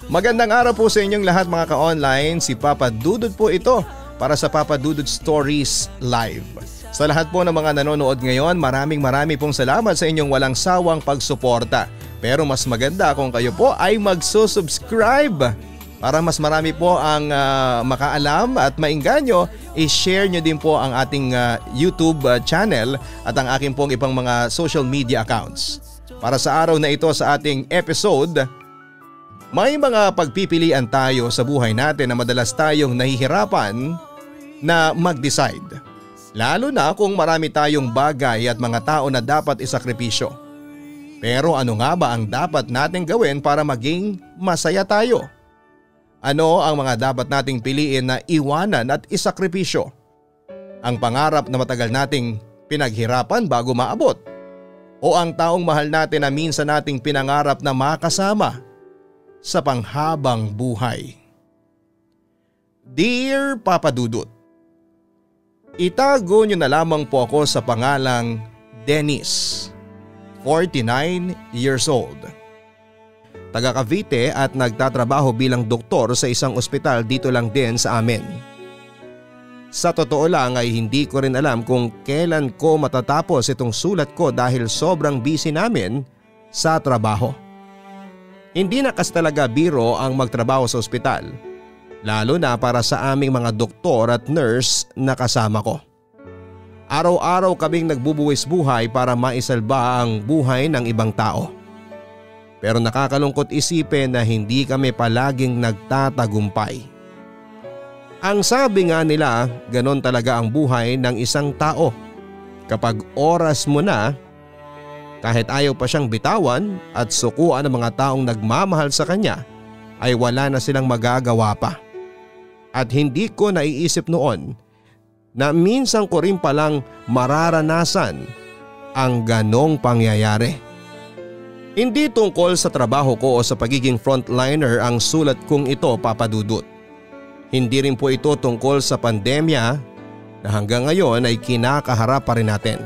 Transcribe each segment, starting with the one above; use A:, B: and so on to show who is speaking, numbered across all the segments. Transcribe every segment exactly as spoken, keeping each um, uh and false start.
A: Magandang araw po sa inyong lahat mga ka-online. Si Papa Dudut po ito para sa Papa Dudut Stories Live. Sa lahat po ng mga nanonood ngayon, maraming maraming pong salamat sa inyong walang sawang pagsuporta. Pero mas maganda kung kayo po ay magsusubscribe para mas marami po ang uh, makaalam at maingganyo. I-share nyo din po ang ating uh, YouTube uh, channel at ang aking pong ibang mga social media accounts. Para sa araw na ito sa ating episode, may mga pagpipilian tayo sa buhay natin na madalas tayong nahihirapan na mag-decide. Lalo na kung marami tayong bagay at mga tao na dapat isakripisyo. Pero ano nga ba ang dapat nating gawin para maging masaya tayo? Ano ang mga dapat nating piliin na iwanan at isakripisyo? Ang pangarap na matagal nating pinaghirapan bago maabot? O ang taong mahal natin na minsan nating pinangarap na makasama sa panghabang buhay? Dear Papa Dudut, itago niyo na lamang po ako sa pangalang Dennis, forty-nine years old. Taga Cavite at nagtatrabaho bilang doktor sa isang ospital dito lang din sa amin. Sa totoo lang ay hindi ko rin alam kung kailan ko matatapos itong sulat ko dahil sobrang busy namin sa trabaho. Hindi na kasi talaga biro ang magtrabaho sa ospital, lalo na para sa aming mga doktor at nurse na kasama ko. Araw-araw kaming nagbubuwis buhay para maisalba ang buhay ng ibang tao. Pero nakakalungkot isipin na hindi kami palaging nagtatagumpay. Ang sabi nga nila, ganon talaga ang buhay ng isang tao. Kapag oras mo na, kahit ayaw pa siyang bitawan at sukuan ng mga taong nagmamahal sa kanya, ay wala na silang magagawa pa. At hindi ko naiisip noon na minsan ko rin palang mararanasan ang ganong pangyayari. Hindi tungkol sa trabaho ko o sa pagiging frontliner ang sulat kong ito, Papa Dudut. Hindi rin po ito tungkol sa pandemya na hanggang ngayon ay kinakaharap pa rin natin.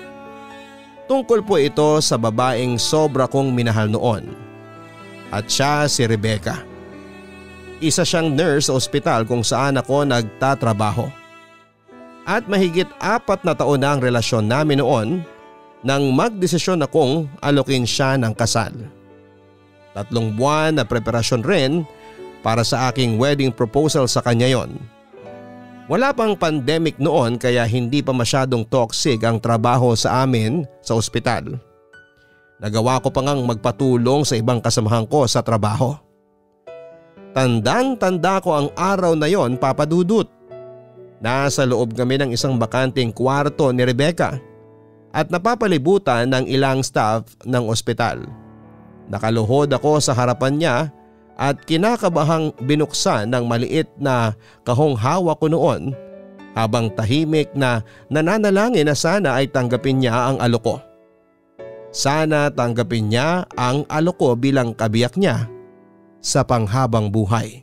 A: Tungkol po ito sa babaeng sobra kong minahal noon. At siya si Rebecca. Isa siyang nurse sa ospital kung saan ako nagtatrabaho. At mahigit apat na taon na ang relasyon namin noon nang magdesisyon akong alokin siya ng kasal. Tatlong buwan na preparasyon rin para sa aking wedding proposal sa kanya yon. Wala pang pandemic noon kaya hindi pa masyadong toxic ang trabaho sa amin sa ospital. Nagawa ko pa ngang magpatulong sa ibang kasamahan ko sa trabaho. Tandang-tanda ko ang araw na yon, Papa Dudut. Nasa loob kami ng isang bakanting kwarto ni Rebecca at napapalibutan ng ilang staff ng ospital. Nakaluhod ako sa harapan niya at kinakabahang binuksan ng maliit na kahong hawak ko noon habang tahimik na nananalangin na sana ay tanggapin niya ang alok ko. Sana tanggapin niya ang alok ko bilang kabiyak niya sa panghabang buhay.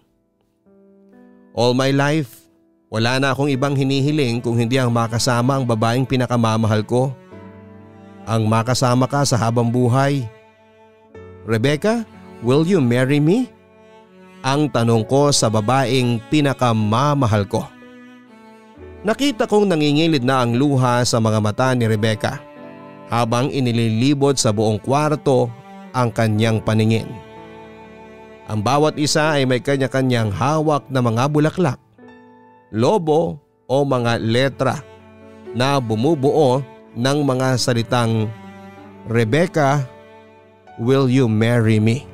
A: All my life, wala na akong ibang hinihiling kung hindi ang makasama ang babaeng pinakamamahal ko. Ang makasama ka sa habang buhay. Rebecca, will you marry me? Ang tanong ko sa babaeng pinakamamahal ko. Nakita kong nangingilid na ang luha sa mga mata ni Rebecca habang inililibot sa buong kwarto ang kanyang paningin. Ang bawat isa ay may kanya-kanyang hawak na mga bulaklak, lobo o mga letra na bumubuo ng mga salitang Rebecca, will you marry me?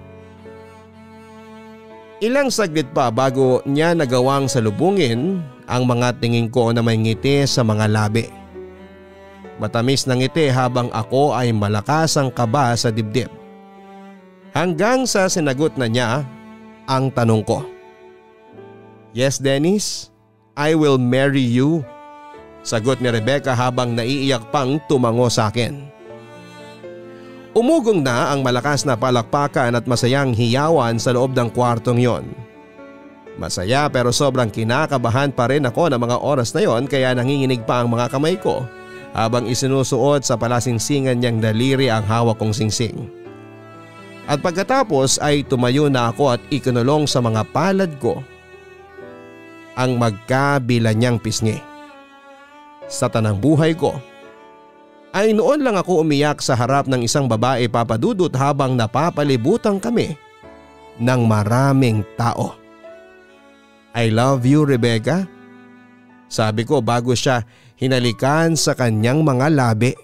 A: Ilang saglit pa bago niya nagawang salubungin ang mga tingin ko na may ngiti sa mga labi. Matamis na ngiti habang ako ay malakas ang kaba sa dibdib. Hanggang sa sinagot na niya ang tanong ko. Yes, Dennis, I will marry you. Sagot ni Rebecca habang naiiyak pang tumango sa akin. Umugong na ang malakas na palakpakan at masayang hiyawan sa loob ng kwartong yon. Masaya pero sobrang kinakabahan pa rin ako ng mga oras na yon kaya nanginginig pa ang mga kamay ko habang isinusuot sa palasingsingan niyang daliri ang hawak kong singsing. At pagkatapos ay tumayo na ako at ikinulong sa mga palad ko ang magkabila niyang pisngi. Sa tanang buhay ko ay noon lang ako umiyak sa harap ng isang babae, Papa Dudut, habang napapalibutan kami ng maraming tao. I love you, Rebecca. Sabi ko bago siya hinalikan sa kanyang mga labi.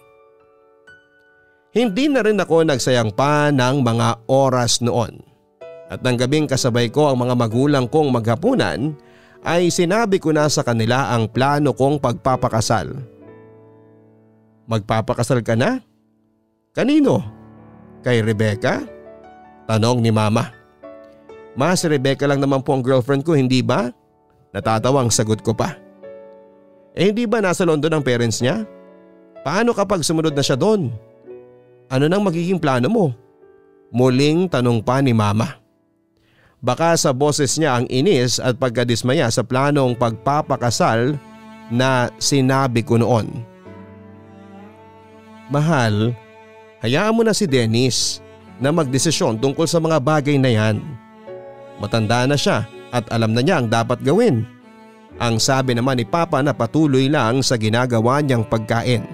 A: Hindi na rin ako nagsayang pa ng mga oras noon. At ng gabing kasabay ko ang mga magulang kong maghapunan ay sinabi ko na sa kanila ang plano kong pagpapakasal. Magpapakasal ka na? Kanino? Kay Rebecca? Tanong ni Mama. Ma, si Rebecca lang naman po ang girlfriend ko, hindi ba? Natatawang sagot ko pa. Eh hindi ba nasa London ang parents niya? Paano kapag sumunod na siya doon? Ano nang magiging plano mo? Muling tanong pa ni Mama. Baka sa boses niya ang inis at pagkadismaya sa planong pagpapakasal na sinabi ko noon. Mahal, hayaan mo na si Dennis na magdesisyon tungkol sa mga bagay na yan. Matanda na siya at alam na niya ang dapat gawin. Ang sabi naman ni Papa na patuloy lang sa ginagawa niyang pagkain.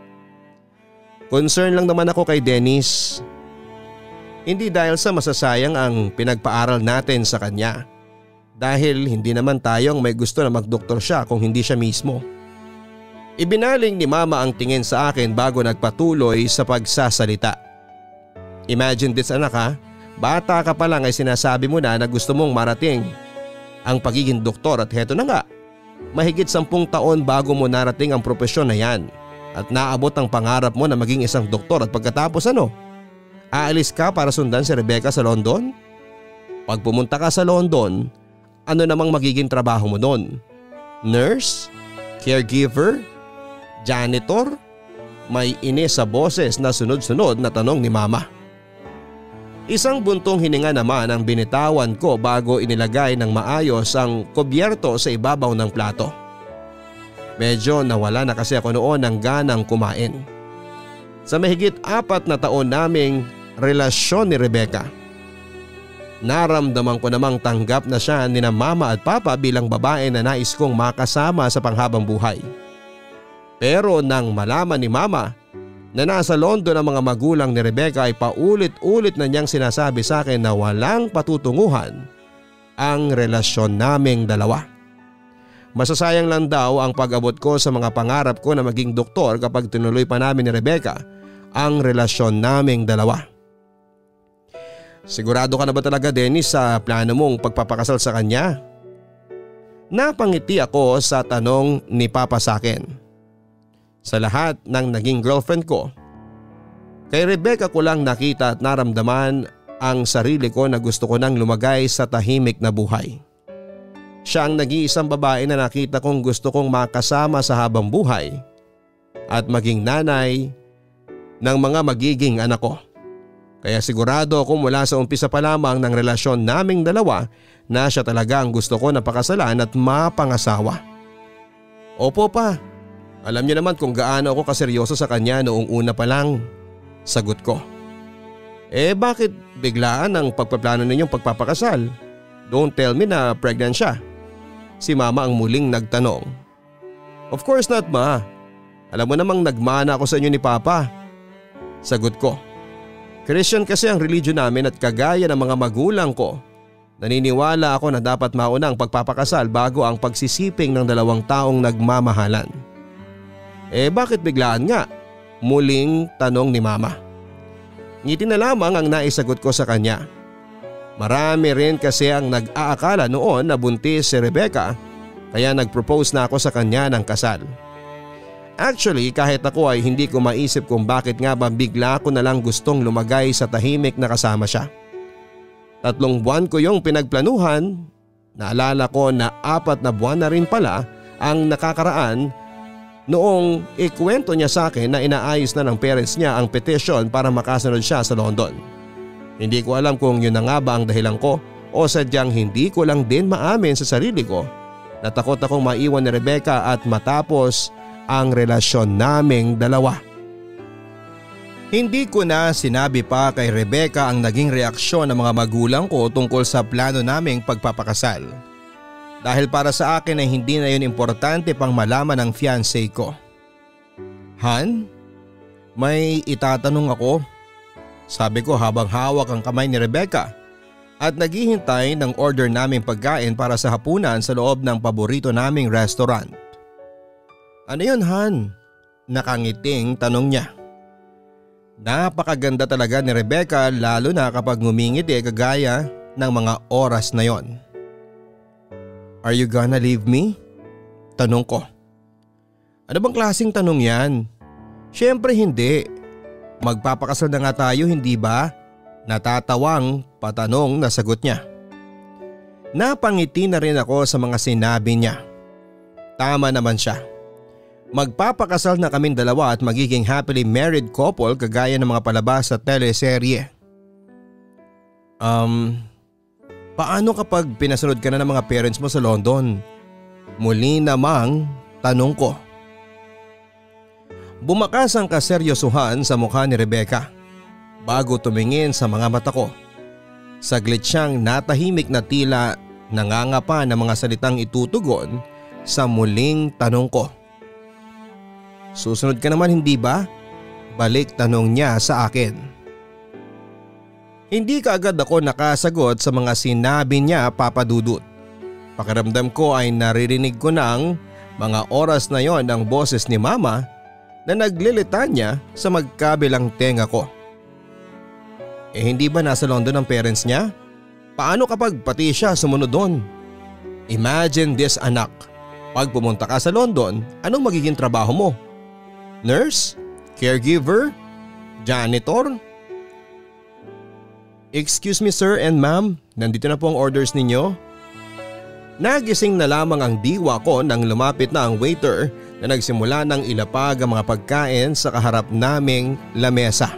A: Concern lang naman ako kay Dennis. Hindi dahil sa masasayang ang pinagpaaral natin sa kanya. Dahil hindi naman tayong may gusto na magdoktor siya kung hindi siya mismo. Ibinaling ni Mama ang tingin sa akin bago nagpatuloy sa pagsasalita. Imagine this, anak, ha? Bata ka pa lang ay sinasabi mo na na gusto mong marating ang pagiging doktor at heto na nga. Mahigit sampung taon bago mo narating ang propesyon na yan. At naabot ang pangarap mo na maging isang doktor at pagkatapos ano? Aalis ka para sundan si Rebecca sa London? Pag pumunta ka sa London, ano namang magiging trabaho mo doon? Nurse? Caregiver? Janitor? May inis sa boses na sunod-sunod na tanong ni Mama. Isang buntong hininga naman ang binitawan ko bago inilagay ng maayos ang kubyerto sa ibabaw ng plato. Medyo nawala na kasi ako noon ng ganang kumain. Sa mahigit apat na taon naming relasyon ni Rebecca, naramdaman ko namang tanggap na siya ni na Mama at Papa bilang babae na nais kong makasama sa panghabang buhay. Pero nang malaman ni Mama na nasa London ang mga magulang ni Rebecca ay paulit-ulit na niyang sinasabi sa akin na walang patutunguhan ang relasyon naming dalawa. Masasayang lang daw ang pag-abot ko sa mga pangarap ko na maging doktor kapag tinuloy pa namin ni Rebecca ang relasyon naming dalawa. Sigurado ka na ba talaga, Dennis, sa plano mong pagpapakasal sa kanya? Napangiti ako sa tanong ni Papa sa akin. Sa lahat ng naging girlfriend ko, kay Rebecca ko lang nakita at naramdaman ang sarili ko na gusto ko nang lumagay sa tahimik na buhay. Siya ang nag-iisang babae na nakita kong gusto kong makasama sa habang buhay at maging nanay ng mga magiging anak ko. Kaya sigurado ako mula sa umpisa pa lamang ng relasyon naming dalawa na siya talaga ang gusto ko na pakasalan at mapangasawa. Opo pa, alam niyo naman kung gaano ako kaseryoso sa kanya noong una pa lang, sagot ko. Eh bakit biglaan ang pagpaplano ninyong pagpapakasal? Don't tell me na pregnant siya. Si Mama ang muling nagtanong. Of course not, Ma. Alam mo namang nagmana ako sa inyo ni Papa. Sagot ko. Christian kasi ang religion namin at kagaya ng mga magulang ko, naniniwala ako na dapat mauna ang pagpapakasal bago ang pagsisiping ng dalawang taong nagmamahalan. Eh bakit biglaan nga? Muling tanong ni Mama. Ngiti na lamang ang naisagot ko sa kanya. Marami rin kasi ang nag-aakala noon na buntis si Rebecca kaya nag-propose na ako sa kanya ng kasal. Actually, kahit ako ay hindi ko maisip kung bakit nga ba bigla ko na lang gustong lumagay sa tahimik na kasama siya. Tatlong buwan ko yung pinagplanuhan. Naalala ko na apat na buwan na rin pala ang nakakaraan noong ikwento niya sa akin na inaayos na ng parents niya ang petition para makasunod siya sa London. Hindi ko alam kung yun na nga ba ang dahilan ko o sadyang hindi ko lang din maamin sa sarili ko na takot akong maiwan ni Rebecca at matapos ang relasyon naming dalawa. Hindi ko na sinabi pa kay Rebecca ang naging reaksyon ng mga magulang ko tungkol sa plano naming pagpapakasal. Dahil para sa akin ay hindi na yun importante pang malaman ng fiancé ko. Han, may itatanong ako. Sabi ko habang hawak ang kamay ni Rebecca at naghihintay ng order naming pagkain para sa hapunan sa loob ng paborito naming restaurant. Ano yun, Han? Nakangiting tanong niya. Napakaganda talaga ni Rebecca lalo na kapag ngumingiti kagaya ng mga oras na yon. Are you gonna leave me? Tanong ko. Ano bang klaseng tanong yan? Siyempre hindi. Magpapakasal na nga tayo, hindi ba? Natatawang patanong na sagot niya. Napangiti na rin ako sa mga sinabi niya. Tama naman siya. Magpapakasal na kaming dalawa at magiging happily married couple kagaya ng mga palabas sa teleserye. Um, paano kapag pinasunod ka na ng mga parents mo sa London? Muli namang tanong ko. Bumakas ang kaseryosohan sa mukha ni Rebecca bago tumingin sa mga mata ko. Saglit siyang natahimik na tila nangangapa ng mga salitang itutugon sa muling tanong ko. Susunod ka naman hindi ba? Balik tanong niya sa akin. Hindi kaagad ako nakasagot sa mga sinabi niya, Papa Dudut. Pakiramdam ko ay naririnig ko ng mga oras na yon ang boses ni Mama na naglilitanya sa magkabilang tenga ko. Eh hindi ba nasa London ang parents niya? Paano kapag pati siya sumunod doon? Imagine this, anak. Pag pumunta ka sa London, anong magiging trabaho mo? Nurse? Caregiver? Janitor? Excuse me sir and ma'am, nandito na po ang orders ninyo. Nagising na lamang ang diwa ko nang lumapit na ang waiter na nagsimula ng ilapag ang mga pagkain sa kaharap naming lamesa.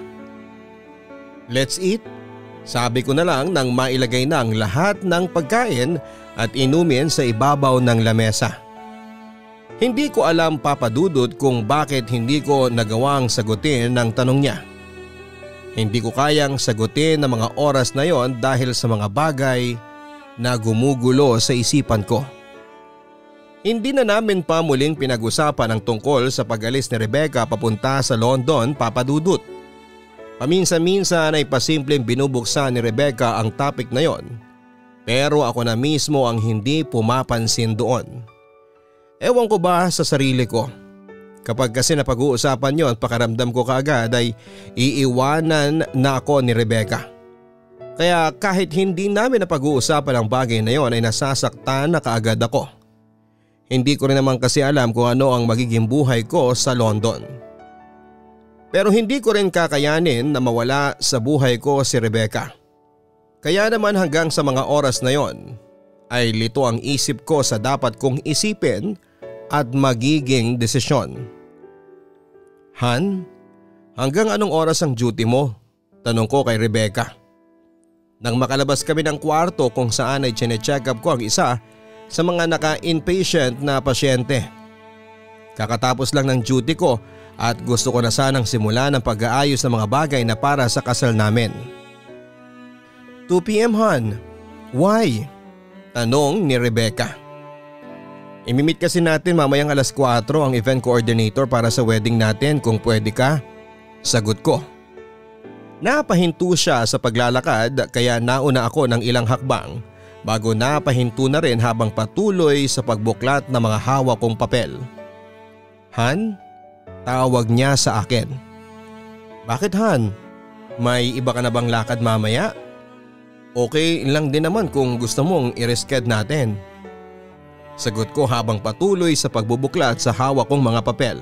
A: Let's eat, sabi ko na lang nang mailagay na ang lahat ng pagkain at inumin sa ibabaw ng lamesa. Hindi ko alam, Papa Dudut, kung bakit hindi ko nagawang sagutin ng tanong niya. Hindi ko kayang sagutin ng mga oras na yon dahil sa mga bagay na gumugulo sa isipan ko. Hindi na namin pa muling pinag-usapan ang tungkol sa pag-alis ni Rebecca papunta sa London, Papa Dudut. Paminsan-minsan ay pasimpleng binubuksan ni Rebecca ang topic na yon, pero ako na mismo ang hindi pumapansin doon. Ewan ko ba sa sarili ko. Kapag kasi napag-uusapan yon, pakaramdam ko kaagad ay iiwanan na ako ni Rebecca. Kaya kahit hindi namin napag-uusapan ang bagay na yon ay nasasaktan na kaagad ako. Hindi ko rin naman kasi alam kung ano ang magiging buhay ko sa London. Pero hindi ko rin kakayanin na mawala sa buhay ko si Rebecca. Kaya naman hanggang sa mga oras na yon ay lito ang isip ko sa dapat kong isipin at magiging desisyon. Han, hanggang anong oras ang duty mo? Tanong ko kay Rebecca. Nang makalabas kami ng kwarto kung saan ay chine-check up ko ang isa sa mga naka-inpatient na pasyente. Kakatapos lang ng duty ko at gusto ko na sanang simulan ang pag-aayos ng mga bagay na para sa kasal namin. two p m Han, why? Tanong ni Rebecca. Imimit kasi natin mamayang alas kwatro ang event coordinator para sa wedding natin, kung pwede ka. Sagot ko. Napahinto siya sa paglalakad kaya nauna ako ng ilang hakbang bago napahinto na rin habang patuloy sa pagbuklat ng mga hawak kong papel. Han? Tawag niya sa akin. Bakit Han? May iba ka na bang lakad mamaya? Okay lang din naman kung gusto mong i-reschedule natin. Sagot ko habang patuloy sa pagbubuklat sa hawak kong mga papel.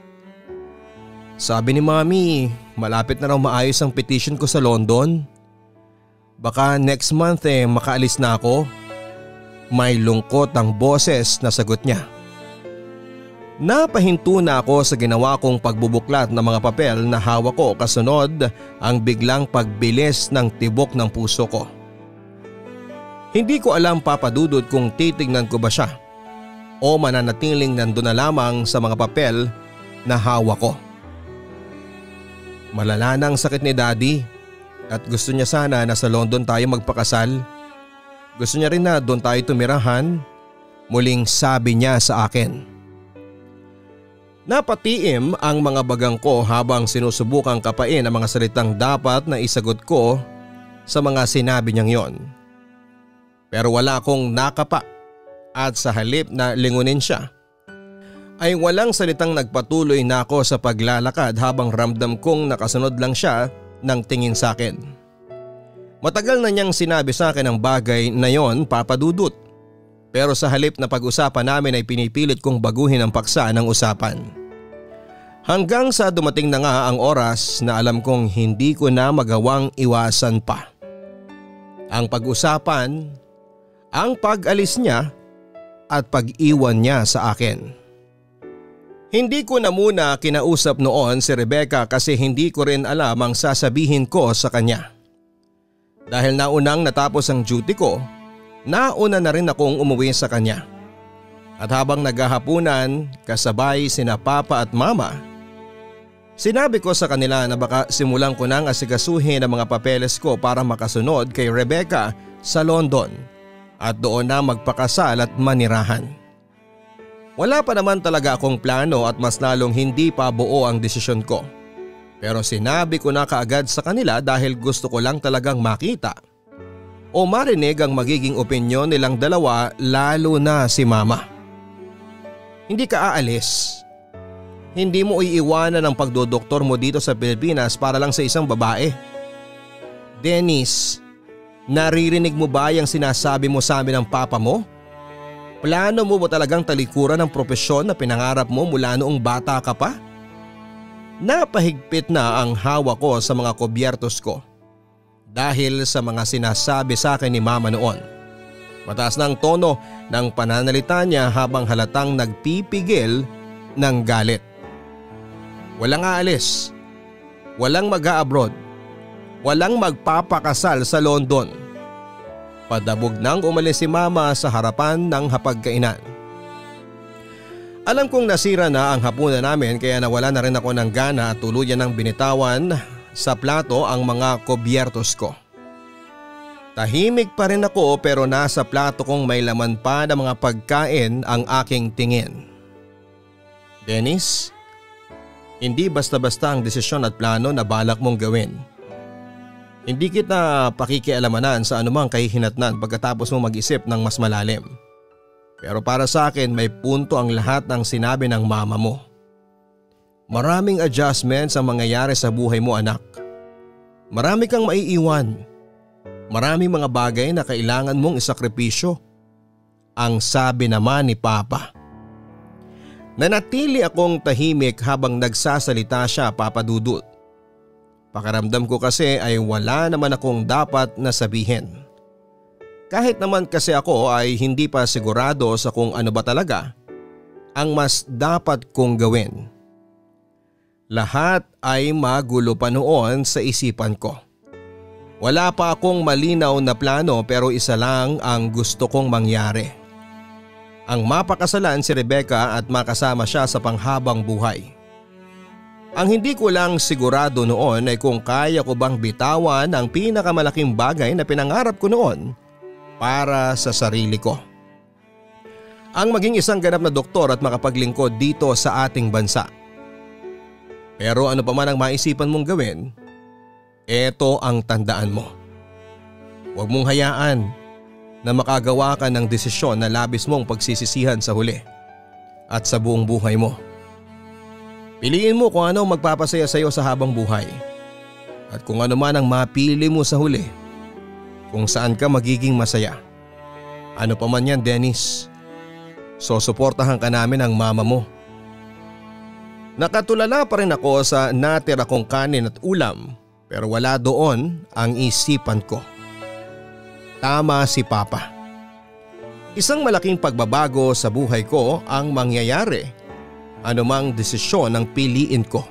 A: Sabi ni Mami, malapit na raw maayos ang petition ko sa London. Baka next month eh makaalis na ako. May lungkot ang boses na sagot niya. Napahinto na ako sa ginawa kong pagbubuklat ng mga papel na hawak ko kasunod ang biglang pagbilis ng tibok ng puso ko. Hindi ko alam, Papa Dudut, kung titignan ko ba siya o mananatiling nandun na lamang sa mga papel na hawak ko. Malala na ang sakit ni Daddy at gusto niya sana na sa London tayo magpakasal. Gusto niya rin na doon tayo tumirahan, muling sabi niya sa akin. Napatiim ang mga bagang ko habang sinusubukang kapain ang mga salitang dapat na isagot ko sa mga sinabi niyang yon. Pero wala akong nakapa at sa halip na lingunin siya, ay walang salitang nagpatuloy na ako sa paglalakad habang ramdam kong nakasunod lang siya ng tingin sa akin. Matagal na niyang sinabi sa akin ang bagay na yon, Papa Dudut. Pero sa halip na pag-usapan namin ay pinipilit kong baguhin ang paksa ng usapan. Hanggang sa dumating na nga ang oras na alam kong hindi ko na magawang iwasan pa. Ang pag-usapan, ang pag-alis niya at pag-iwan niya sa akin. Hindi ko na muna kinausap noon si Rebecca kasi hindi ko rin alam ang sasabihin ko sa kanya. Dahil naunang natapos ang duty ko, nauna na rin akong umuwi sa kanya. At habang naghahapunan kasabay sina Papa at Mama, sinabi ko sa kanila na baka simulan ko nang asikasuhin ang mga papeles ko para makasunod kay Rebecca sa London at doon na magpakasal at manirahan. Wala pa naman talaga akong plano at mas lalong hindi pa buo ang desisyon ko. Pero sinabi ko na kaagad sa kanila dahil gusto ko lang talagang makita o marinig ang magiging opinyon nilang dalawa, lalo na si Mama. Hindi ka aalis. Hindi mo iiwanan ang pagdodoktor mo dito sa Pilipinas para lang sa isang babae. Dennis, naririnig mo ba yung sinasabi mo sa amin ng papa mo? Plano mo ba talagang talikuran ang propesyon na pinangarap mo mula noong bata ka pa? Napahigpit na ang hawak ko sa mga kobyertos ko dahil sa mga sinasabi sa akin ni Mama noon. Mataas na ang tono ng pananalita niya habang halatang nagpipigil ng galit. Walang aalis, walang mag-a-abroad, walang magpapakasal sa London. Padabog nang umalis si Mama sa harapan ng hapagkainan. Alam kong nasira na ang hapunan namin kaya nawala na rin ako ng gana at tuluyan ng binitawan sa plato ang mga kobyertos ko. Tahimik pa rin ako pero nasa plato kong may laman pa ng mga pagkain ang aking tingin. Dennis, hindi basta-basta ang desisyon at plano na balak mong gawin. Hindi kita pakikialamanan sa anumang kahihinatnan pagkatapos mo mag-isip ng mas malalim. Pero para sa akin may punto ang lahat ng sinabi ng mama mo. Maraming adjustments ang mangyayari sa buhay mo, anak. Marami kang maiiwan. Maraming mga bagay na kailangan mong isakripisyo. Ang sabi naman ni Papa. Nanatili akong tahimik habang nagsasalita siya, Papa Dudut. Pakiramdam ko kasi ay wala naman akong dapat na sabihin. Kahit naman kasi ako ay hindi pa sigurado sa kung ano ba talaga ang mas dapat kong gawin. Lahat ay magulo pa noon sa isipan ko. Wala pa akong malinaw na plano pero isa lang ang gusto kong mangyari. Ang mapakasalan si Rebecca at makasama siya sa panghabang buhay. Ang hindi ko lang sigurado noon ay kung kaya ko bang bitawan ang pinakamalaking bagay na pinangarap ko noon para sa sarili ko. Ang maging isang ganap na doktor at makapaglingkod dito sa ating bansa. Pero ano pa man ang maisipan mong gawin, eto ang tandaan mo. Huwag mong hayaan na makagawa ka ng desisyon na labis mong pagsisisihan sa huli at sa buong buhay mo. Piliin mo kung ano magpapasaya sa iyo sa habang buhay at kung ano man ang mapili mo sa huli, kung saan ka magiging masaya. Ano pa man yan, Dennis, susuportahan ka namin ng mama mo. Nakatulala pa rin ako sa natira kong kanin at ulam pero wala doon ang isipan ko. Tama si Papa. Isang malaking pagbabago sa buhay ko ang mangyayari anumang desisyon ang piliin ko.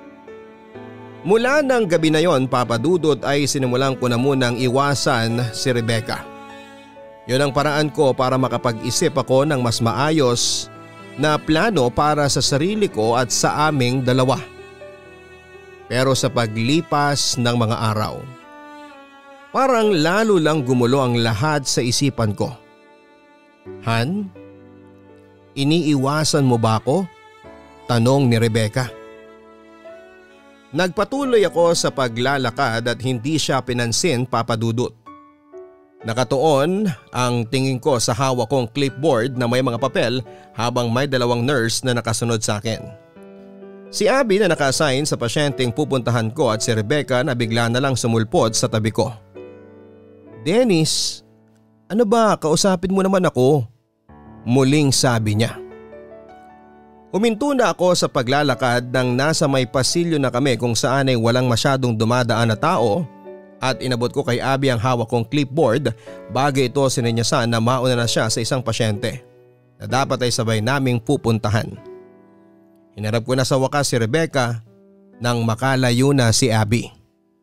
A: Mula ng gabi na yon, Papa Dudut, ay sinimulan ko na munang iwasan si Rebecca. Yun ang paraan ko para makapag-isip ako ng mas maayos na plano para sa sarili ko at sa aming dalawa. Pero sa paglipas ng mga araw, parang lalo lang gumulo ang lahat sa isipan ko. Han, iniiwasan mo ba ako? Tanong ni Rebecca. Nagpatuloy ako sa paglalakad at hindi siya pinansin, Papa Dudut. Nakatuon ang tingin ko sa hawak kong clipboard na may mga papel habang may dalawang nurse na nakasunod sa akin. Si Abby na naka-assign sa pasyenteng pupuntahan ko at si Rebecca na bigla na lang sumulpot sa tabi ko. Dennis, ano ba, kausapin mo naman ako? Muling sabi niya. Huminto na ako sa paglalakad nang nasa may pasilyo na kami kung saan ay walang masyadong dumadaan na tao at inabot ko kay Abby ang hawak kong clipboard bago ito sininyasan na mauna na siya sa isang pasyente na dapat ay sabay naming pupuntahan. Hinarap ko na sa wakas si Rebecca nang makalayo na si Abby.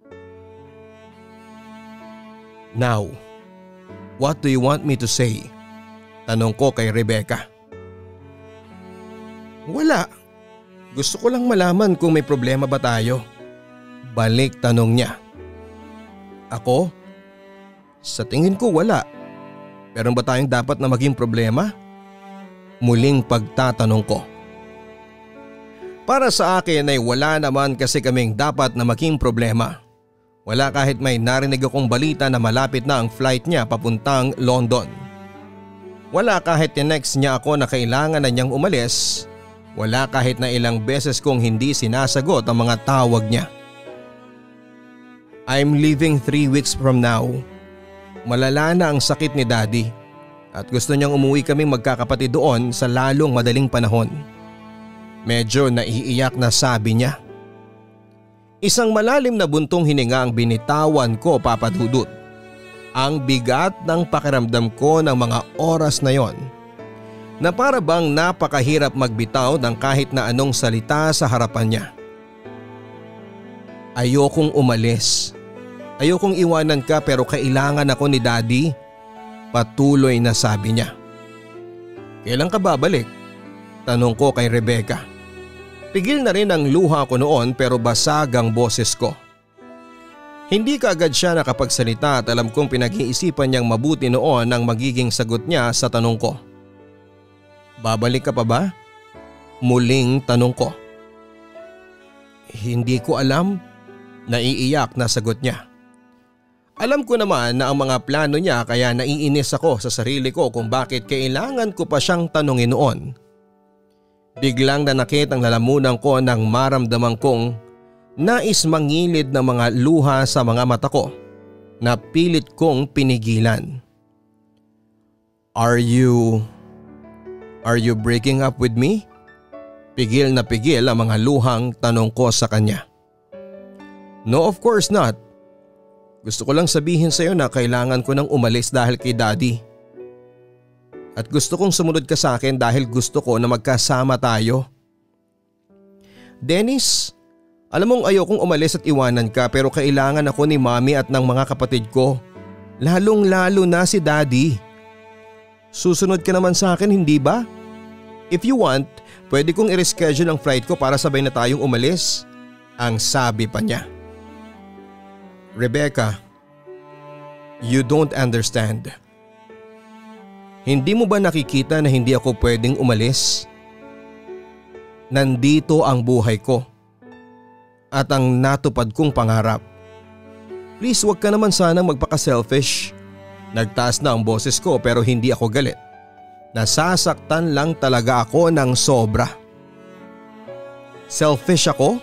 A: Now, what do you want me to say? Tanong ko kay Rebecca. Wala. Gusto ko lang malaman kung may problema ba tayo. Balik tanong niya. Ako? Sa tingin ko wala. Meron ba tayong dapat na maging problema? Muling pagtatanong ko. Para sa akin ay wala naman kasi kaming dapat na maging problema. Wala kahit may narinig akong balita na malapit na ang flight niya papuntang London. Wala kahit tinext niya ako na kailangan na niyang umalis. Wala kahit na ilang beses kong hindi sinasagot ang mga tawag niya. I'm leaving three weeks from now. Malala na ang sakit ni Daddy at gusto niyang umuwi kaming magkakapatid doon sa lalong madaling panahon. Medyo naiiyak na sabi niya. Isang malalim na buntong hininga ang binitawan ko, Papa Dudut. Ang bigat ng pakiramdam ko ng mga oras na yon. Na para bang napakahirap magbitaw ng kahit na anong salita sa harapan niya. Ayokong umalis. Ayokong iwanan ka pero kailangan ako ni Daddy. Patuloy na sabi niya. Kailan ka babalik? Tanong ko kay Rebecca. Pigil na rin ang luha ko noon pero basag ang boses ko. Hindi kaagad siya nakapagsalita at alam kong pinag-iisipan niyang mabuti noon ang magiging sagot niya sa tanong ko. Babalik ka pa ba? Muling tanong ko. Hindi ko alam. Naiiyak na sagot niya. Alam ko naman na ang mga plano niya kaya naiinis ako sa sarili ko kung bakit kailangan ko pa siyang tanungin noon. Biglang nanakit ang lalamunan ko nang maramdaman kong nais mangilid ng mga luha sa mga mata ko na pilit kong pinigilan. Are you… Are you breaking up with me? Pigil na pigil ang mga luhang tanong ko sa kanya. No, of course not. Gusto ko lang sabihin sa iyo na kailangan ko nang umalis dahil kay Daddy. At gusto kong sumunod ka sa akin dahil gusto ko na magkasama tayo. Dennis, alam mong ayokong umalis at iwanan ka pero kailangan ako ni Mommy at ng mga kapatid ko. Lalong lalo na si Daddy. Susunod ka naman sa akin, hindi ba? If you want, pwede kong i-reschedule ang flight ko para sabay na tayong umalis. Ang sabi pa niya. Rebecca, you don't understand. Hindi mo ba nakikita na hindi ako pwedeng umalis? Nandito ang buhay ko at ang natupad kong pangarap. Please, wag ka naman sanang magpaka-selfish. Nagtaas na ang boses ko pero hindi ako galit. Nasasaktan lang talaga ako ng sobra. Selfish ako?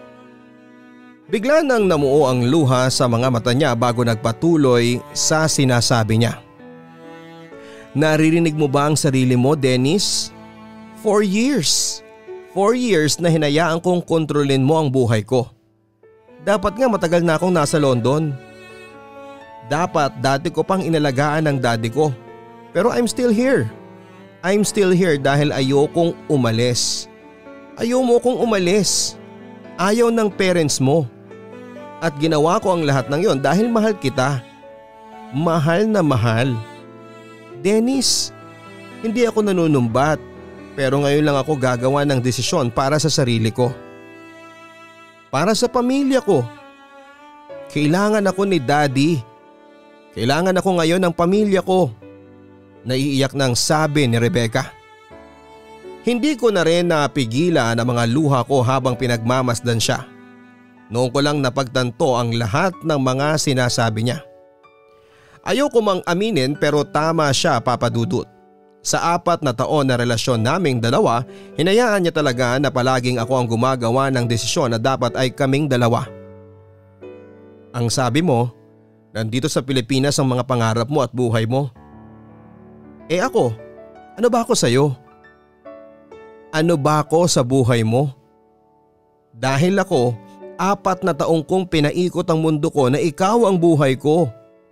A: Bigla nang namuo ang luha sa mga mata niya bago nagpatuloy sa sinasabi niya. Naririnig mo ba ang sarili mo, Dennis? Four years. Four years na hinayaan kong kontrolin mo ang buhay ko. Dapat nga matagal na akong nasa London. Dapat dati ko pang inalagaan ng daddy ko. Pero I'm still here. I'm still here dahil ayokong umalis. Ayaw mo kong umalis. Ayaw ng parents mo. At ginawa ko ang lahat ng yon dahil mahal kita. Mahal na mahal. Dennis, hindi ako nanunumbat pero ngayon lang ako gagawa ng desisyon para sa sarili ko. Para sa pamilya ko. Kailangan ako ni Daddy. Kailangan ako ngayon ng pamilya ko. Naiiyak nang sabi ni Rebecca. Hindi ko na rin napigilan ang mga luha ko habang pinagmamasdan siya. Noon ko lang napagtanto ang lahat ng mga sinasabi niya. Ayoko mang aminin pero tama siya, Papa Dudut. Sa apat na taon na relasyon naming dalawa, hinayaan niya talaga na palaging ako ang gumagawa ng desisyon na dapat ay kaming dalawa. Ang sabi mo, nandito sa Pilipinas ang mga pangarap mo at buhay mo. Eh ako, ano ba ako sa'yo? Ano ba ako sa buhay mo? Dahil ako, apat na taong kong pinaikot ang mundo ko na ikaw ang buhay ko.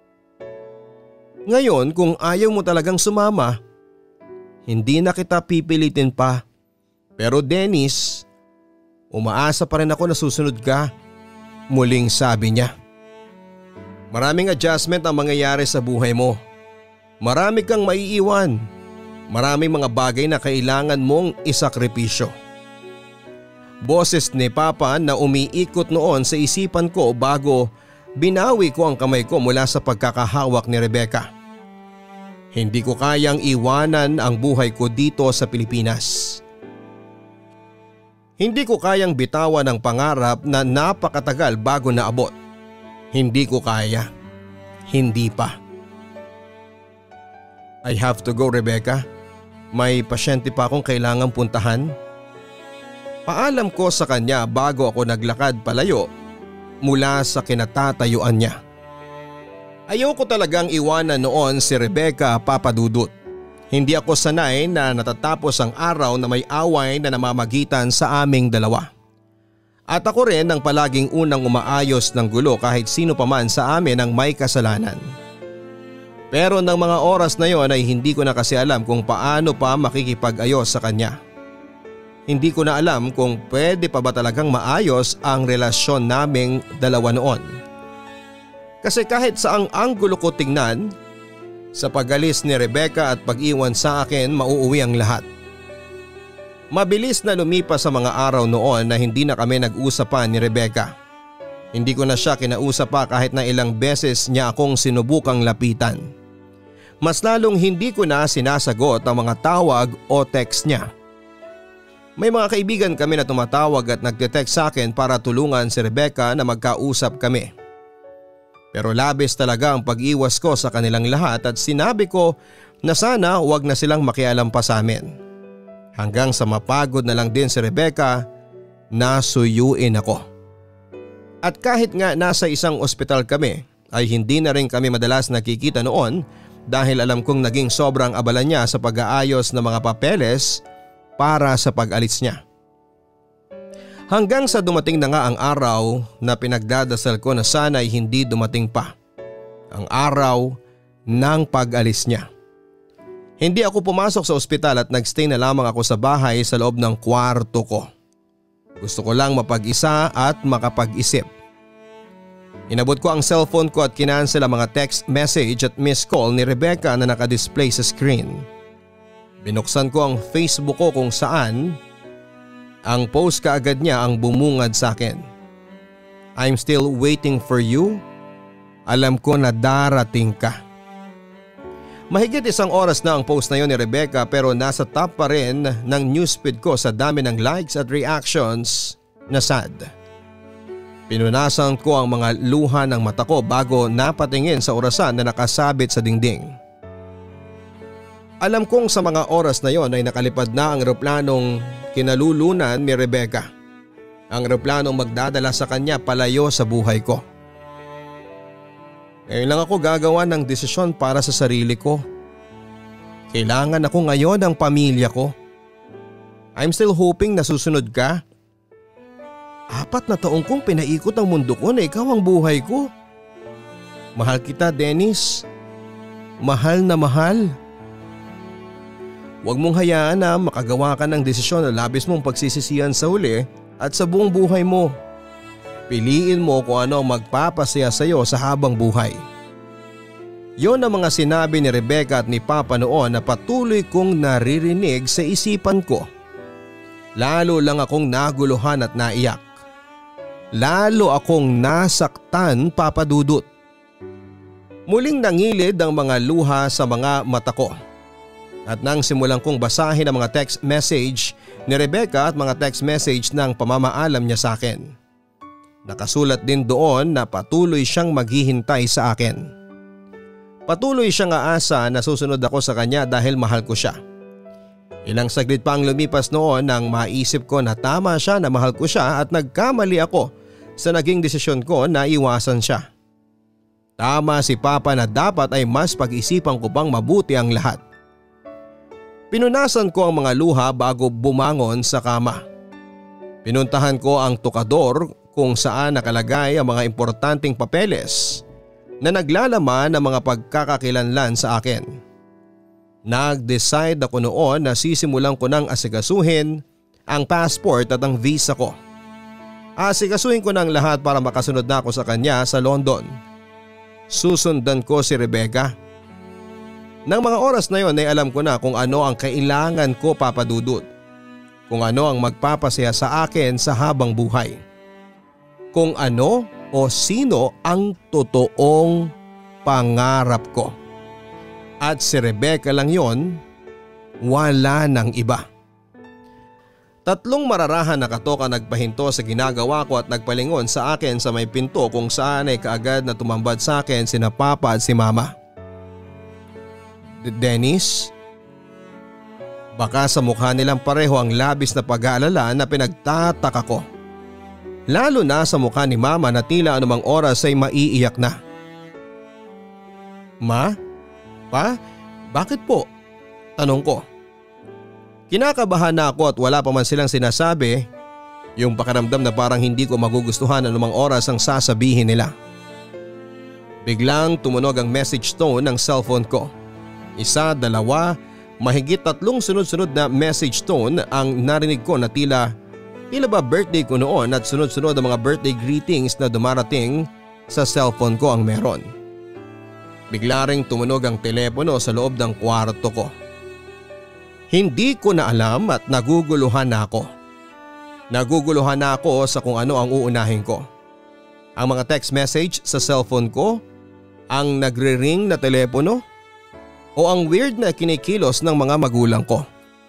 A: Ngayon kung ayaw mo talagang sumama, hindi na kita pipilitin pa. Pero Dennis, umaasa pa rin ako na susunod ka. Muling sabi niya. Maraming adjustment ang mangyayari sa buhay mo. Marami kang maiiwan. Maraming mga bagay na kailangan mong isakripisyo. Boses ni Papa na umiikot noon sa isipan ko bago binawi ko ang kamay ko mula sa pagkakahawak ni Rebecca. Hindi ko kayang iwanan ang buhay ko dito sa Pilipinas. Hindi ko kayang bitawan ang pangarap na napakatagal bago naabot. Hindi ko kaya. Hindi pa. I have to go, Rebecca. May pasyente pa akong kailangang puntahan. Paalam ko sa kanya bago ako naglakad palayo mula sa kinatatayuan niya. Ayoko talagang iwanan noon si Rebecca, Papa Dudut. Hindi ako sanay na natatapos ang araw na may away na namamagitan sa aming dalawa. At ako rin ang palaging unang umaayos ng gulo kahit sino pa man sa amin ang may kasalanan. Pero ng mga oras na yon ay hindi ko na kasi alam kung paano pa makikipag-ayos sa kanya. Hindi ko na alam kung pwede pa ba talagang maayos ang relasyon naming dalawa noon. Kasi kahit saang anggulo ko tingnan, sa pag-alis ni Rebecca at pag-iwan sa akin mauuwi ang lahat. Mabilis na lumipas sa mga araw noon na hindi na kami nag-usapan ni Rebecca. Hindi ko na siya kinausap pa kahit na ilang beses niya akong sinubukang lapitan. Mas lalong hindi ko na sinasagot ang mga tawag o text niya. May mga kaibigan kami na tumatawag at nagte-text sa akin para tulungan si Rebecca na magkausap kami. Pero labis talaga ang pag-iwas ko sa kanilang lahat at sinabi ko na sana huwag na silang makialam pa sa amin. Hanggang sa mapagod na lang din si Rebecca, nasuyuin ako. At kahit nga nasa isang ospital kami ay hindi na rin kami madalas nakikita noon dahil alam kong naging sobrang abala niya sa pag-aayos ng mga papeles para sa pag-alis niya. Hanggang sa dumating na nga ang araw na pinagdadasal ko na sana ay hindi dumating pa. Ang araw ng pag-alis niya. Hindi ako pumasok sa ospital at nagstay na lamang ako sa bahay sa loob ng kwarto ko. Gusto ko lang mapag-isa at makapag-isip. Inabot ko ang cellphone ko at kinansel ang mga text message at missed call ni Rebecca na nakadisplay sa screen. Binuksan ko ang Facebook ko kung saan ang post kaagad niya ang bumungad sa akin. I'm still waiting for you. Alam ko na darating ka. Mahigit isang oras na ang post na yon ni Rebecca pero nasa top pa rin ng newsfeed ko sa dami ng likes at reactions na sad. Pinunasan ko ang mga luha ng mata ko bago napatingin sa orasan na nakasabit sa dingding. Alam kong sa mga oras na yon ay nakalipad na ang eroplanong kinalulunan ni Rebecca. Ang eroplanong magdadala sa kanya palayo sa buhay ko. Ngayon lang ako gagawa ng desisyon para sa sarili ko. Kailangan ako ngayon ng pamilya ko. I'm still hoping na susunod ka. Apat na taong kong pinaikot ang mundo ko na ikaw ang buhay ko. Mahal kita, Dennis. Mahal na mahal. Huwag mong hayaan na makagawa ka ng desisyon na labis mong pagsisisihan sa huli at sa buong buhay mo. Piliin mo kung ano ang magpapasaya sa iyo sa habang buhay. Yon ang mga sinabi ni Rebecca at ni Papa noon na patuloy kong naririnig sa isipan ko. Lalo lang akong naguluhan at naiyak. lalo akong nasaktan, Papa Dudut. Muling nangilid ang mga luha sa mga mata ko. At nang simulang kong basahin ang mga text message ni Rebecca at mga text message ng pamamaalam niya sa akin. Nakasulat din doon na patuloy siyang maghihintay sa akin. Patuloy siyang aasa na susunod ako sa kanya dahil mahal ko siya. Ilang saglit pa ang lumipas noon nang maisip ko na tama siya na mahal ko siya at nagkamali ako sa naging desisyon ko na iwasan siya. Tama si Papa na dapat ay mas pag-isipan ko pang mabuti ang lahat. Pinunasan ko ang mga luha bago bumangon sa kama. Pinuntahan ko ang tukador kung saan nakalagay ang mga importanteng papeles na naglalaman ng mga pagkakakilanlan sa akin. Nag-decide ako noon na sisimulan ko nang asikasuhin ang passport at ang visa ko. Asikasuhin ko ng lahat para makasunod na ako sa kanya sa London. Susundan ko si Rebecca. Nang mga oras na yon ay alam ko na kung ano ang kailangan ko, Papa Dudut. Kung ano ang magpapasaya sa akin sa habang buhay. Kung ano o sino ang totoong pangarap ko. At si Rebecca lang yon, wala nang iba. Tatlong mararahan na katoka nagpahinto sa ginagawa ko at nagpalingon sa akin sa may pinto kung saan ay kaagad na tumambad sa akin sina Papa at si Mama. Dennis? Baka sa mukha nilang pareho ang labis na pag-aalala na pinagtataka ko. Lalo na sa mukha ni Mama na tila anumang oras ay maiiyak na. Ma? Pa? Bakit po? Tanong ko. Kinakabahan na ako at wala pa man silang sinasabi, yung pakiramdam na parang hindi ko magugustuhan anumang oras ang sasabihin nila. Biglang tumunog ang message tone ng cellphone ko. Isa, dalawa, mahigit tatlong sunod-sunod na message tone ang narinig ko na tila, tila ba birthday ko noon at sunod-sunod ang mga birthday greetings na dumarating sa cellphone ko ang meron. Bigla ring tumunog ang telepono sa loob ng kwarto ko. Hindi ko na alam at naguguluhan na ako. Naguguluhan na ako sa kung ano ang uunahin ko. Ang mga text message sa cellphone ko, ang nagre-ring na telepono, o ang weird na kinikilos ng mga magulang ko.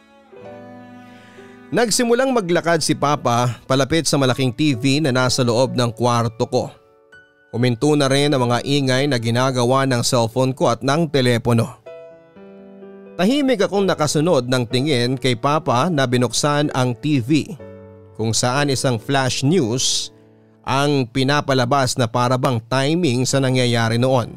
A: Nagsimulang maglakad si Papa palapit sa malaking T V na nasa loob ng kwarto ko. Huminto na rin ang mga ingay na ginagawa ng cellphone ko at ng telepono. Tahimik akong nakasunod ng tingin kay Papa na binuksan ang T V kung saan isang flash news ang pinapalabas na parabang timing sa nangyayari noon.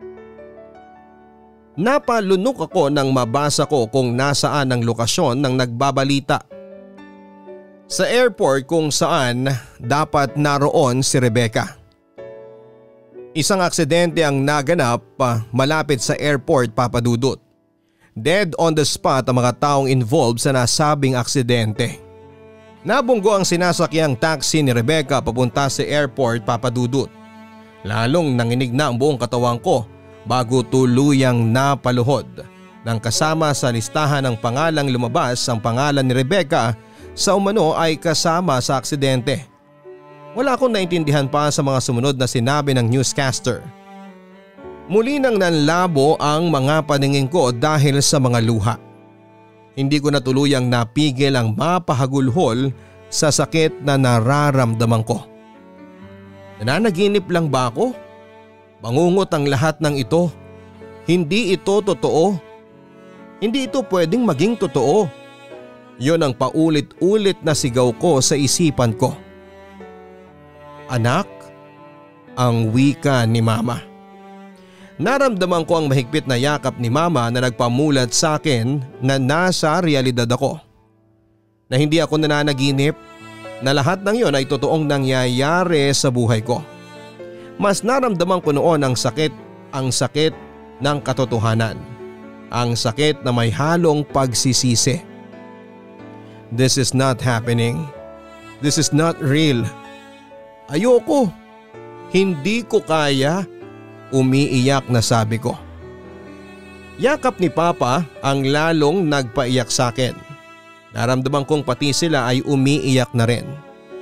A: Napalunok ako nang mabasa ko kung nasaan ang lokasyon ng nagbabalita. Sa airport kung saan dapat naroon si Rebecca. Isang aksidente ang naganap uh, malapit sa airport, Papa Dudut. Dead on the spot ang mga taong involved sa nasabing aksidente. Nabunggo ang sinasakyang taxi ni Rebecca papunta sa airport, Papa Dudut. Lalong nanginig na ang buong katawan ko bago tuluyang napaluhod nang kasama sa listahan ng pangalang lumabas ang pangalan ni Rebecca sa umano ay kasama sa aksidente. Wala akong naintindihan pa sa mga sumunod na sinabi ng newscaster. Muli nang nanlabo ang mga paningin ko dahil sa mga luha. Hindi ko na tuluyang napigil ang mapahagulhol sa sakit na nararamdaman ko. Nananaginip lang ba ako? Bangungot ang lahat ng ito. Hindi ito totoo. Hindi ito pwedeng maging totoo. Yon ang paulit-ulit na sigaw ko sa isipan ko. Anak, ang wika ni Mama. Naramdaman ko ang mahigpit na yakap ni Mama na nagpamulat sa akin na nasa realidad ako. Na hindi ako nananaginip, na lahat ng yon ay totoong nangyayari sa buhay ko. Mas naramdaman ko noon ang sakit, ang sakit ng katotohanan. Ang sakit na may halong pagsisisi. This is not happening. This is not real. Ayoko. Hindi ko kaya. Umiiyak na sabi ko. Yakap ni Papa ang lalong nagpaiyak sa akin. Naramdaman kong pati sila ay umiiyak na rin.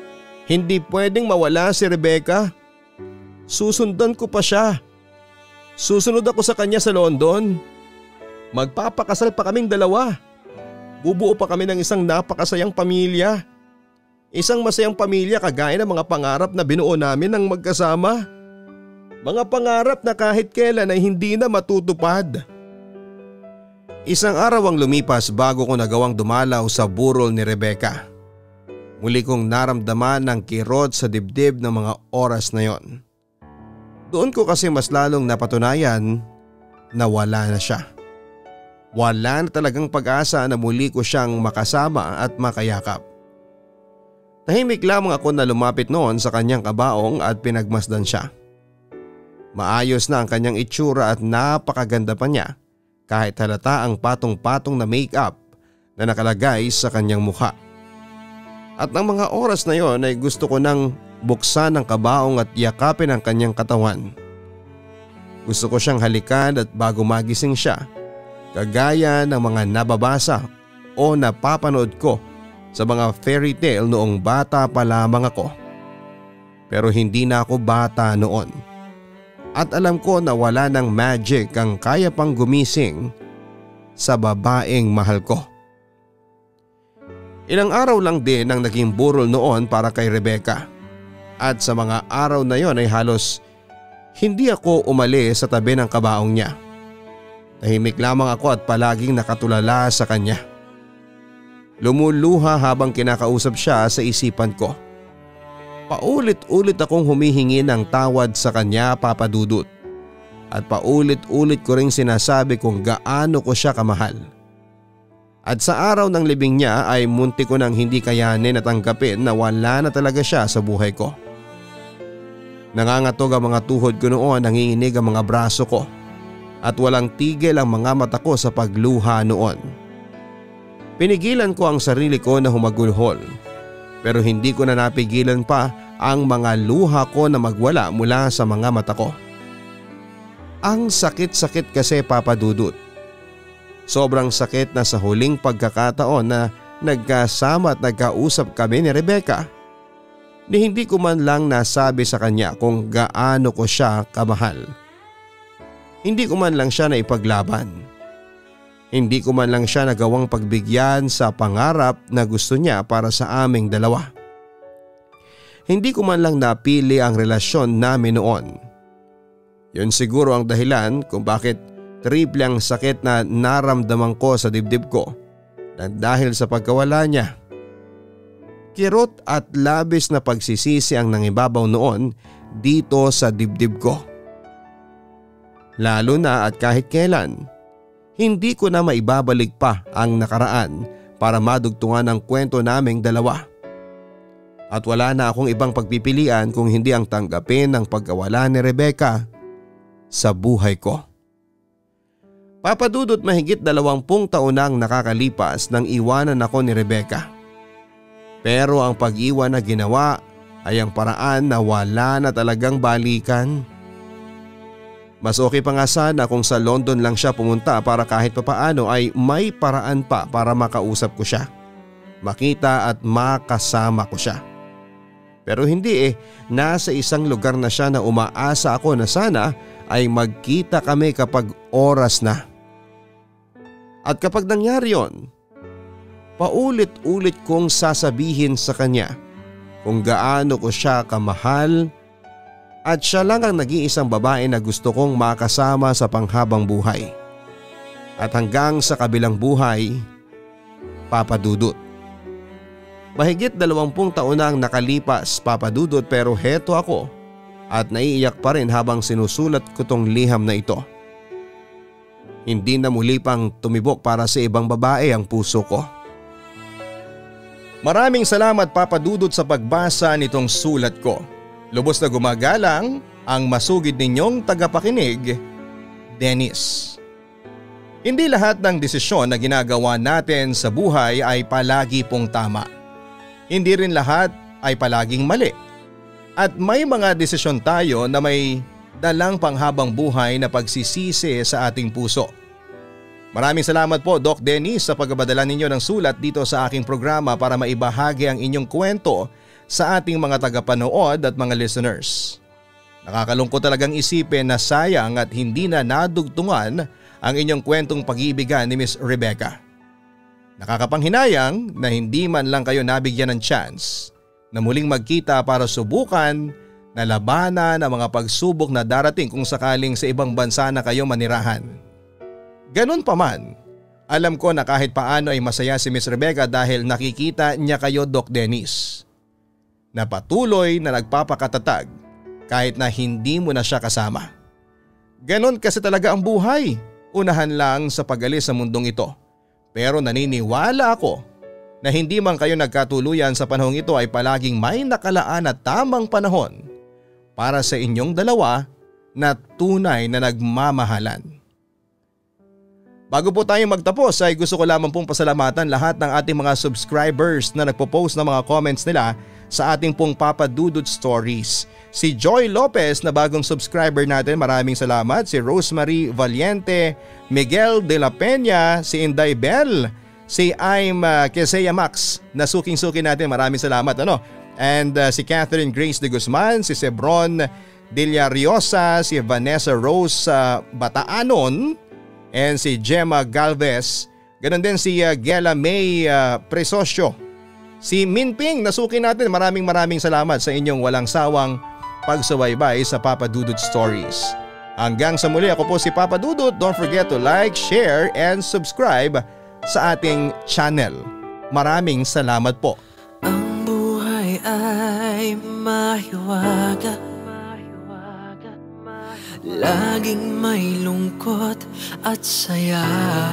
A: Hindi pwedeng mawala si Rebecca. Susundan ko pa siya. Susunod ako sa kanya sa London. Magpapakasal pa kaming dalawa. Bubuo pa kami ng isang napakasayang pamilya. Isang masayang pamilya kagaya ng mga pangarap na binuo namin ng magkasama. Mga pangarap na kahit kailan ay hindi na matutupad. Isang araw ang lumipas bago ko nagawang dumalaw sa burol ni Rebecca. Muli kong naramdaman ng kirot sa dibdib ng mga oras na yon. Doon ko kasi mas lalong napatunayan na wala na siya. Wala na talagang pag-asa na muli ko siyang makasama at makayakap. Tahimik lamang ako na lumapit noon sa kanyang kabaong at pinagmasdan siya. Maayos na ang kanyang itsura at napakaganda pa niya kahit halata ang patong-patong na make-up na nakalagay sa kanyang mukha. At ng mga oras na yon ay gusto ko nang buksan ang kabaong at yakapin ang kanyang katawan. Gusto ko siyang halikan at bago magising siya, kagaya ng mga nababasa o napapanood ko sa mga fairy tale noong bata pa lamang ako. Pero hindi na ako bata noon. At alam ko na wala ng magic ang kaya pang gumising sa babaeng mahal ko. Ilang araw lang din ang naging burol noon para kay Rebecca. At sa mga araw na yon ay halos hindi ako umalis sa tabi ng kabaong niya. Tahimik lamang ako at palaging nakatulala sa kanya. Lumuluha habang kinakausap siya sa isipan ko. Paulit-ulit akong humihingi ng tawad sa kanya, Papa Dudut. At paulit-ulit ko ring sinasabi kung gaano ko siya kamahal. At sa araw ng libing niya ay munti ko nang hindi kayanin at tanggapin na wala na talaga siya sa buhay ko. Nangangatog ang mga tuhod ko noon, nanginginig ang mga braso ko. At walang tigil ang mga mata ko sa pagluha noon. Pinigilan ko ang sarili ko na humagulhol. Pero hindi ko na napigilan pa ang mga luha ko na magwala mula sa mga mata ko. Ang sakit-sakit kasi, Papa Dudut. Sobrang sakit na sa huling pagkakataon na nagkasama at nagkausap kami ni Rebecca, ni hindi ko man lang nasabi sa kanya kung gaano ko siya kamahal. Hindi ko man lang siya naipaglaban. Hindi ko man lang siya nagawang pagbigyan sa pangarap na gusto niya para sa aming dalawa. Hindi ko man lang napili ang relasyon namin noon. Yun siguro ang dahilan kung bakit triple ang sakit na naramdaman ko sa dibdib ko na dahil sa pagkawala niya. Kirot at labis na pagsisisi ang nangibabaw noon dito sa dibdib ko. Lalo na at kahit kailan, hindi ko na maibabalik pa ang nakaraan para madugtungan ang kwento naming dalawa. At wala na akong ibang pagpipilian kung hindi ang tanggapin ang pagkawala ni Rebecca sa buhay ko. Papa Dudut, mahigit dalawampung taon nang nakakalipas nang iwanan ako ni Rebecca. Pero ang pag-iwan na ginawa ay ang paraan na wala na talagang balikan. Mas okay pa nga sana kung sa London lang siya pumunta para kahit papaano ay may paraan pa para makausap ko siya, makita at makasama ko siya. Pero hindi eh, nasa isang lugar na siya na umaasa ako na sana ay magkita kami kapag oras na. At kapag nangyari yon, paulit-ulit kong sasabihin sa kanya kung gaano ko siya kamahal at siya lang ang nag-iisang babae na gusto kong makasama sa panghabang buhay. At hanggang sa kabilang buhay, Papa Dudut. Mahigit dalawampung taon na ang nakalipas, Papa Dudut, pero heto ako at naiiyak pa rin habang sinusulat ko tong liham na ito. Hindi na muli pang tumibok para sa ibang babae ang puso ko. Maraming salamat, Papa Dudut, sa pagbasa nitong sulat ko. Lubos na gumagalang ang masugid ninyong tagapakinig, Dennis. Hindi lahat ng desisyon na ginagawa natin sa buhay ay palagi pong tama. Hindi rin lahat ay palaging mali. At may mga desisyon tayo na may dalang panghabang buhay na pagsisisi sa ating puso. Maraming salamat po, Doc Dennis, sa pagbabadala ninyo ng sulat dito sa aking programa para maibahagi ang inyong kwento sa ating mga tagapanood at mga listeners. Nakakalungkot talagang isipin na sayang at hindi na nadugtungan ang inyong kwentong pag-iibigan ni Miss Rebecca. Nakakapanghinayang na hindi man lang kayo nabigyan ng chance na muling magkita para subukan na labanan ang mga pagsubok na darating kung sakaling sa ibang bansa na kayo manirahan. Ganun pa man, alam ko na kahit paano ay masaya si Miss Rebecca dahil nakikita niya kayo, Doc Dennis, na patuloy na nagpapakatatag kahit na hindi mo na siya kasama. Ganon kasi talaga ang buhay, unahan lang sa pag-alis sa mundong ito. Pero naniniwala ako na hindi man kayo nagkatuluyan sa panahong ito ay palaging may nakalaan at tamang panahon para sa inyong dalawa na tunay na nagmamahalan. Bago po tayo magtapos ay gusto ko lamang pong pasalamatan lahat ng ating mga subscribers na nagpo-post ng mga comments nila sa ating pong Papa Dudut Stories. Si Joy Lopez na bagong subscriber natin, maraming salamat. Si Rosemary Valiente, Miguel de la Peña, si Inday Bell, si I'm uh, Keseya Max na suking-suki natin, maraming salamat. Ano? And uh, si Catherine Grace de Guzman, si Sebron Dillariosa, si Vanessa Rose uh, Bataanon, and si Gemma Galvez. Ganon din si uh, Gela May uh, Presosyo. Si Minping, nasuki natin, maraming maraming salamat sa inyong walang sawang pagsubaybay sa Papa Dudut Stories. Hanggang sa muli, ako po si Papa Dudut. Don't forget to like, share, and subscribe sa ating channel. Maraming salamat po.
B: Ang buhay ay mahiwaga, laging may lungkot at saya.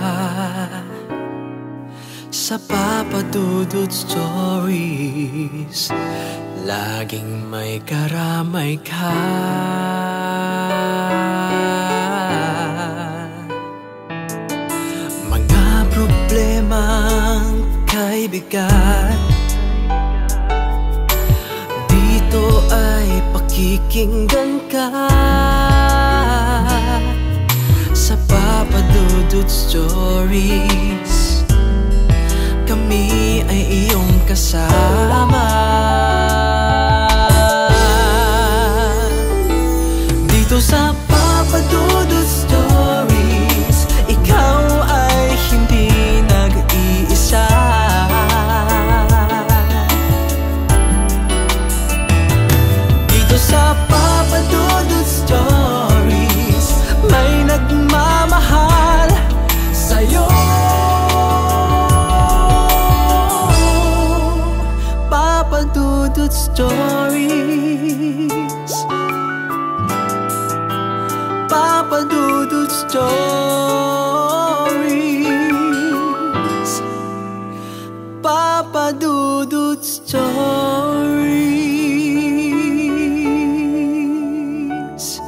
B: Sa Papa Dudut Stories, laging may karamay ka. Mga problemang kaibigan, dito ay pakikinggan ka. Sa Papa Dudut Stories, kami ay iyong kasama. Dito sa Papa Dudut Stories, ikaw ay hindi nag-iisa. Dito sa Papa Dudut Stories, may nagmamahal sa'yo. Papa Dudut Stories, Papa Dudut Stories, Papa Dudut Stories.